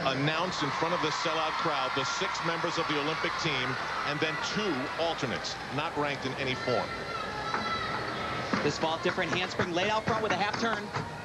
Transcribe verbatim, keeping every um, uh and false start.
announce in front of the sellout crowd the six members of the Olympic team and then two alternates not ranked in any form. This ball, different handspring laid out front with a half turn.